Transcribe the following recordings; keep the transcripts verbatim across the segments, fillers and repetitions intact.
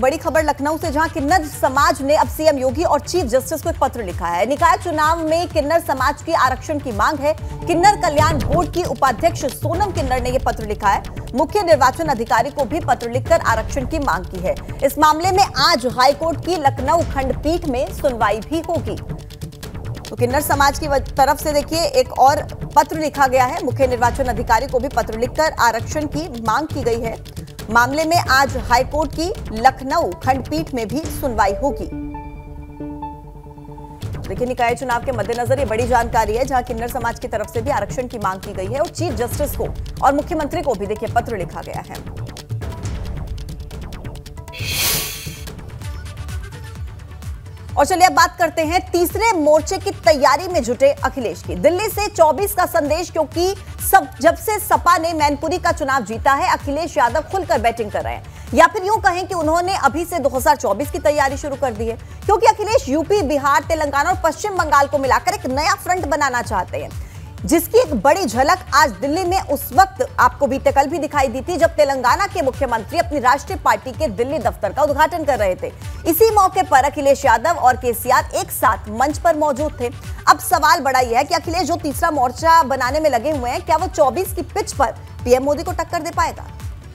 बड़ी खबर लखनऊ से, जहां किन्नर समाज ने अब सीएम योगी और चीफ जस्टिस को एक पत्र लिखा है। निकाय चुनाव में किन्नर समाज की आरक्षण की मांग है। किन्नर कल्याण बोर्ड की उपाध्यक्ष सोनम किन्नर ने यह पत्र लिखा है। मुख्य निर्वाचन अधिकारी को भी पत्र लिखकर आरक्षण की मांग की है। इस मामले में आज हाईकोर्ट की लखनऊ खंडपीठ में सुनवाई भी होगी। तो किन्नर समाज की तरफ से देखिए एक और पत्र लिखा गया है। मुख्य निर्वाचन अधिकारी को भी पत्र लिखकर आरक्षण की मांग की गई है। मामले में आज हाईकोर्ट की लखनऊ खंडपीठ में भी सुनवाई होगी। देखिए, निकाय चुनाव के मद्देनजर ये बड़ी जानकारी है, जहां किन्नर समाज की तरफ से भी आरक्षण की मांग की गई है और चीफ जस्टिस को और मुख्यमंत्री को भी देखिए पत्र लिखा गया है। और चलिए अब बात करते हैं तीसरे मोर्चे की तैयारी में जुटे अखिलेश की। दिल्ली से चौबीस का संदेश, क्योंकि सब जब से सपा ने मैनपुरी का चुनाव जीता है, अखिलेश यादव खुलकर बैटिंग कर रहे हैं, या फिर यूं कहें कि उन्होंने अभी से दो हज़ार चौबीस की तैयारी शुरू कर दी है, क्योंकि अखिलेश यूपी, बिहार, तेलंगाना और पश्चिम बंगाल को मिलाकर एक नया फ्रंट बनाना चाहते हैं, जिसकी एक बड़ी झलक आज दिल्ली में उस वक्त आपको बीते कल भी दिखाई दी थी, जब तेलंगाना के मुख्यमंत्री अपनी राष्ट्रीय पार्टी के दिल्ली दफ्तर का उद्घाटन कर रहे थे। इसी मौके पर अखिलेश यादव और केसीआर एक साथ मंच पर मौजूद थे। अब सवाल बड़ा यह है कि अखिलेश जो तीसरा मोर्चा बनाने में लगे हुए हैं, क्या वो चौबीस की पिच पर पीएम मोदी को टक्कर दे पाएगा?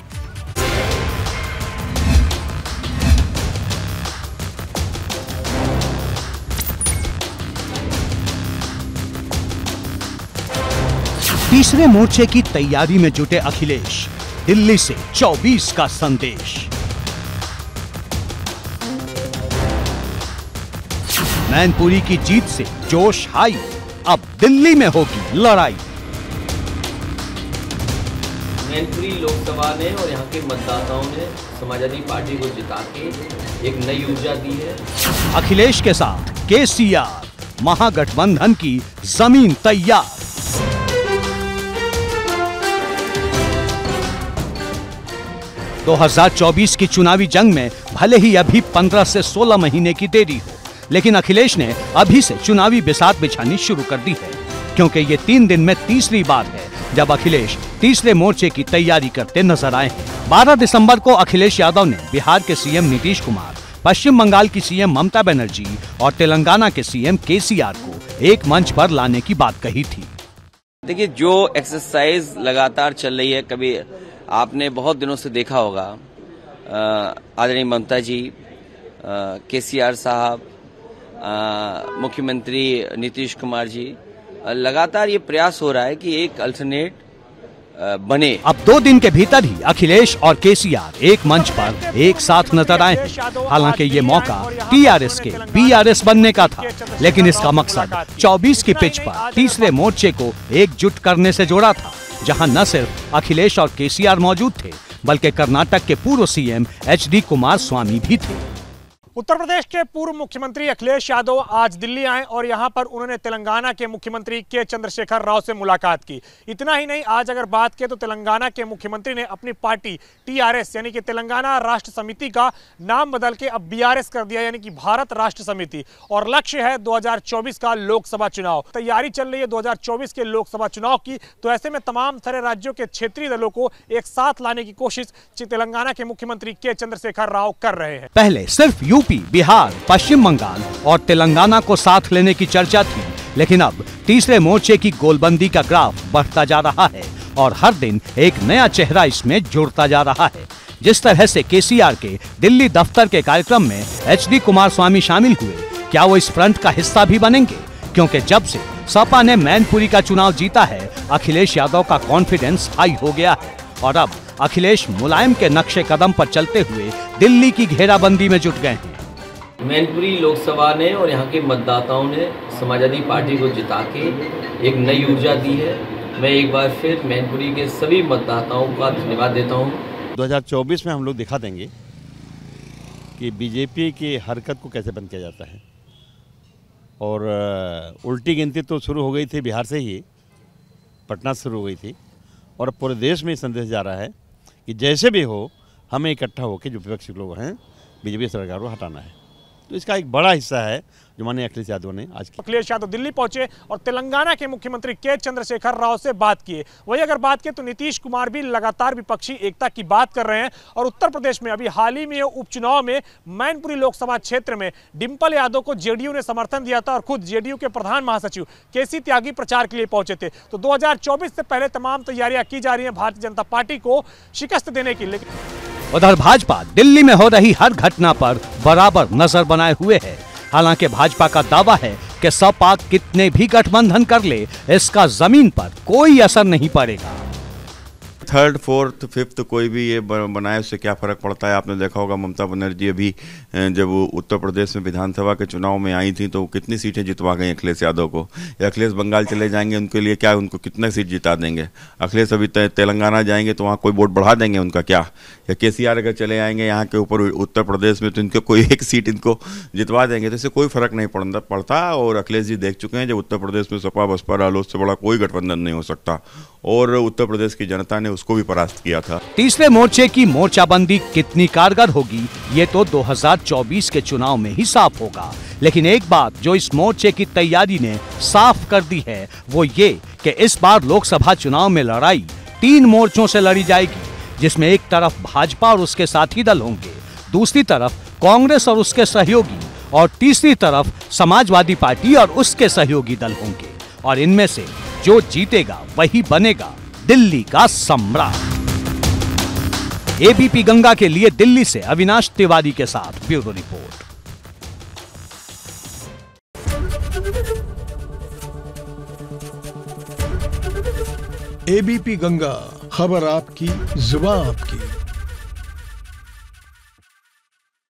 तीसरे मोर्चे की तैयारी में जुटे अखिलेश, दिल्ली से चौबीस का संदेश। मैनपुरी की जीत से जोश हाई, अब दिल्ली में होगी लड़ाई। मैनपुरी लोकसभा ने और यहाँ के मतदाताओं ने समाजवादी पार्टी को जिता के एक नई ऊर्जा दी है। अखिलेश के साथ केसीआर, महागठबंधन की जमीन तैयार। दो हज़ार चौबीस की चुनावी जंग में भले ही अभी पंद्रह से सोलह महीने की देरी हो, लेकिन अखिलेश ने अभी से चुनावी बिसात बिछानी शुरू कर दी है, क्योंकि ये तीन दिन में तीसरी बार है जब अखिलेश तीसरे मोर्चे की तैयारी करते नजर आए हैं। बारह दिसंबर को अखिलेश यादव ने बिहार के सीएम नीतीश कुमार, पश्चिम बंगाल की सीएम ममता बनर्जी और तेलंगाना के सीएम केसीआर को एक मंच पर लाने की बात कही थी। देखिए, जो एक्सरसाइज लगातार चल रही है, कभी आपने बहुत दिनों से देखा होगा, आदरणीय ममता जी, केसीआर साहब, मुख्यमंत्री नीतीश कुमार जी, लगातार ये प्रयास हो रहा है कि एक अल्टरनेट बने। अब दो दिन के भीतर ही अखिलेश और केसीआर एक मंच पर एक साथ नजर आए हैं। हालांकि ये मौका टीआरएस के बीआरएस बनने का था, लेकिन इसका मकसद चौबीस की पिच पर तीसरे मोर्चे को एकजुट करने से जोड़ा था, जहां न सिर्फ अखिलेश और केसीआर मौजूद थे, बल्कि कर्नाटक के पूर्व CM H D Kumaraswamy भी थे। उत्तर प्रदेश के पूर्व मुख्यमंत्री अखिलेश यादव आज दिल्ली आए और यहां पर उन्होंने तेलंगाना के मुख्यमंत्री के चंद्रशेखर राव से मुलाकात की। इतना ही नहीं, आज अगर बात करें तो तेलंगाना के मुख्यमंत्री ने अपनी पार्टी टीआरएस यानी कि तेलंगाना राष्ट्र समिति का नाम बदल के अब बीआरएस कर दिया, यानी कि भारत राष्ट्र समिति, और लक्ष्य है दो हज़ार चौबीस का लोकसभा चुनाव। तैयारी चल रही है दो हज़ार चौबीस के लोकसभा चुनाव की, तो ऐसे में तमाम सारे राज्यों के क्षेत्रीय दलों को एक साथ लाने की कोशिश तेलंगाना के मुख्यमंत्री के चंद्रशेखर राव कर रहे हैं। पहले सिर्फ यूपी, बिहार, पश्चिम बंगाल और तेलंगाना को साथ लेने की चर्चा थी, लेकिन अब तीसरे मोर्चे की गोलबंदी का ग्राफ बढ़ता जा रहा है और हर दिन एक नया चेहरा इसमें जुड़ता जा रहा है। जिस तरह से केसीआर के दिल्ली दफ्तर के कार्यक्रम में एच डी कुमार स्वामी शामिल हुए, क्या वो इस फ्रंट का हिस्सा भी बनेंगे? क्योंकि जब से सपा ने मैनपुरी का चुनाव जीता है, अखिलेश यादव का कॉन्फिडेंस हाई हो गया है और अब अखिलेश मुलायम के नक्शे कदम पर चलते हुए दिल्ली की घेराबंदी में जुट गए हैं। मैनपुरी लोकसभा ने और यहाँ के मतदाताओं ने समाजवादी पार्टी को जिता के एक नई ऊर्जा दी है। मैं एक बार फिर मैनपुरी के सभी मतदाताओं का धन्यवाद देता हूँ। दो हज़ार चौबीस में हम लोग दिखा देंगे कि बीजेपी की हरकत को कैसे बंद किया जाता है, और उल्टी गिनती तो शुरू हो गई थी बिहार से ही, पटना से शुरू हो गई थी, और पूरे देश में संदेश जा रहा है कि जैसे भी हो हमें इकट्ठा होकर जो विपक्षी लोग हैं बीजेपी सरकार को हटाना है। तो इसका एक बड़ा हिस्सा है जो माननीय अखिलेश यादव ने आज की। अखिलेश यादव दिल्ली पहुंचे और तेलंगाना के मुख्यमंत्री के चंद्रशेखर राव से बात किए। वही अगर बात करें तो नीतीश कुमार भी लगातार विपक्षी एकता की बात कर रहे हैं और उत्तर प्रदेश में अभी हाल ही में उपचुनाव में मैनपुरी लोकसभा क्षेत्र में डिंपल यादव को जेडीयू ने समर्थन दिया था और खुद जेडीयू के प्रधान महासचिव केसी त्यागी प्रचार के लिए पहुंचे थे। तो दो हजार चौबीस से पहले तमाम तैयारियां की जा रही है भारतीय जनता पार्टी को शिकस्त देने की। लेकिन उधर भाजपा दिल्ली में हो रही हर घटना पर बराबर नजर बनाए हुए है। हालांकि भाजपा का दावा है कि सपा कितने भी गठबंधन कर ले, इसका जमीन पर कोई असर नहीं पड़ेगा। थर्ड फोर्थ फिफ्थ कोई भी ये बनाए उससे क्या फ़र्क पड़ता है। आपने देखा होगा ममता बनर्जी अभी जब वो उत्तर प्रदेश में विधानसभा के चुनाव में आई थी तो कितनी सीटें जितवा गई अखिलेश यादव को। या अखिलेश बंगाल चले जाएंगे उनके लिए क्या, उनको कितने सीट जिता देंगे। अखिलेश अभी तेलंगाना जाएंगे तो वहाँ कोई वोट बढ़ा देंगे उनका क्या। या के सी आर अगर चले आएंगे यहाँ के ऊपर उत्तर प्रदेश में तो इनके कोई एक सीट इनको जितवा देंगे, तो इससे कोई फर्क नहीं पड़ता पड़ता और अखिलेश जी देख चुके हैं जब उत्तर प्रदेश में सपा बसपा रालोद से बड़ा कोई गठबंधन नहीं हो सकता और उत्तर प्रदेश की जनता ने उसको भी परास्त किया था। तीसरे मोर्चे की मोर्चाबंदी कितनी कारगर होगी ये तो दो हज़ार चौबीस के चुनाव में ही साफ होगा। लेकिन एक बात जो इस मोर्चे की तैयारी ने साफ कर दी है वो ये कि इस बार लोकसभा चुनाव में लड़ाई तीन मोर्चों से लड़ी जाएगी, जिसमें एक तरफ भाजपा और उसके साथी दल होंगे, दूसरी तरफ कांग्रेस और उसके सहयोगी और तीसरी तरफ समाजवादी पार्टी और उसके सहयोगी दल होंगे। और इनमें से जो जीतेगा वही बनेगा दिल्ली का सम्राट। एबीपी गंगा के लिए दिल्ली से अविनाश तिवारी के साथ ब्यूरो रिपोर्ट। एबीपी गंगा, खबर आपकी, जुबान आपकी।